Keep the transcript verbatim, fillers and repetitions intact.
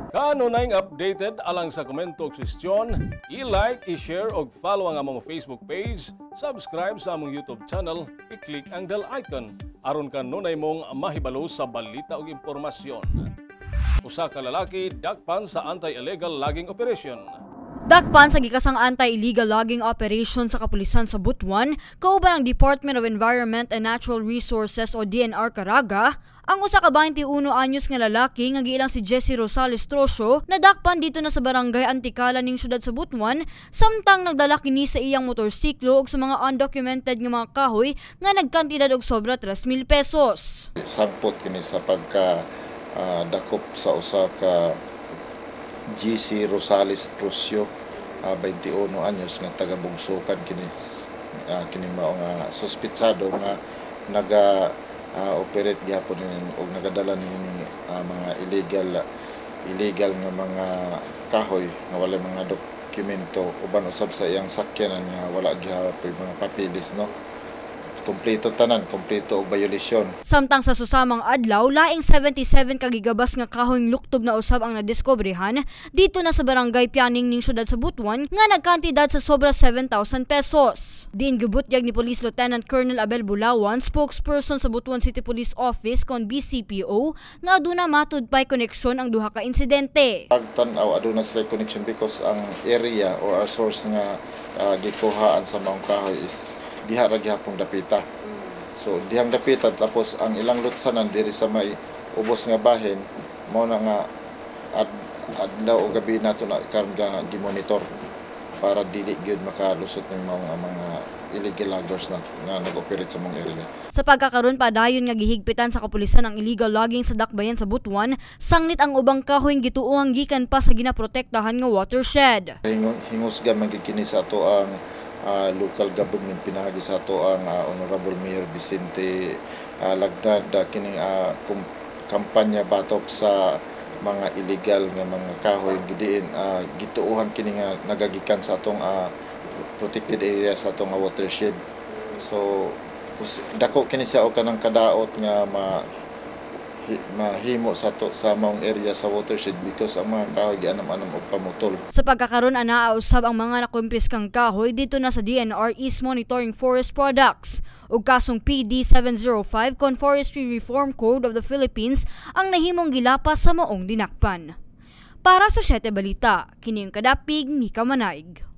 Kanunay updated alang sa komento ug suggestion, i-like, i-share ug follow ang among Facebook page, subscribe sa among YouTube channel, i-click ang bell icon aron kanunay mong mahibalo sa balita ug impormasyon. Usa ka lalaki dakpan sa anti-illegal logging operation. Dakpan sa gikasang anti-illegal logging operation sa kapulisan sa Butuan, kauban ang Department of Environment and Natural Resources o D N R Caraga, ang usa ka twenty-one anyos nga lalaki nga giilang si Jesse Rosales Trosio na dakpan dito na sa barangay Antikala ning syudad sa Butuan, samtang nagdala kini sa iyang motorsiklo ug sa mga undocumented nga mga kahoy nga nagkantidad og sobra tres mil pesos. Sangpot kini sa pagka uh, dakop sa usa ka G C Rosales Trosio, uh, twenty-one anyos nga taga-Bugsukan kini uh, kini mao nga suspitsado nga naga uh, operate gyapon og nagadala ni uh, mga illegal illegal nga mga kahoy nga wala mga dokumento uban usab sa iyang sakyanan nga wala gyapon mga papeles, no. Kompleto tanan, kompleto og violasyon. Samtang sa susamang adlaw, laing seventy-seven ka gigabas nga kahoyng luktob na usab ang nadiskobrehan dito na sa barangay Pianing ning syudad sa Butuan nga nagkantidad sa sobra seven thousand pesos. Diin gibutyag ni Police Lieutenant Colonel Abel Bulawan, spokesperson sa Butuan City Police Office kon B C P O, nga aduna matud pay koneksyon ang duha ka insidente. Pagtan-aw aduna sila connection because ang area or our source nga uh, gikuhaan sa mga kahoy is diha ra gyapon dapita. So dihang dapita tapos ang ilang lutsanan diri sa may ubos nga bahin mao na nga ad, adlaw o gabi nato na karon nga gimonitor para dili gyud makalusot ng mga mga illegal loggers na nga nag-operate sa mong area. Sa pagkakaroon pa dayon nga gihigpitan sa kapulisan ang illegal logging sa dakbayan sa Butuan, sanglit ang ubang kahoyng gituohang gikan pa sa ginaprotektahan nga watershed. Hingusga man gid kini sa ato ang Uh, local government pinagi sa ato ang uh, Honorable Mayor Vicente uh, Lagnad uh, kining uh, kampanya batok sa mga illegal nga mga kahoy gidiin uh, gituuhan kini nga nagagikan sa atong uh, protected area sa atong uh, watershed. So dako kini siya o kanang kadaot nga ma mahimo sa to sa maong area sa watershed because ang mga kahoy gianam-anam og pamutol. Sa pagkakaroon ana usab ang mga nakumpiskang kahoy dito na sa D N R East Monitoring Forest Products ug kasong P D seven oh five kon Forestry Reform Code of the Philippines ang nahimong gilapas sa maong dinakpan. Para sa Siete Balita, kini ang kadapig Mika Manaig.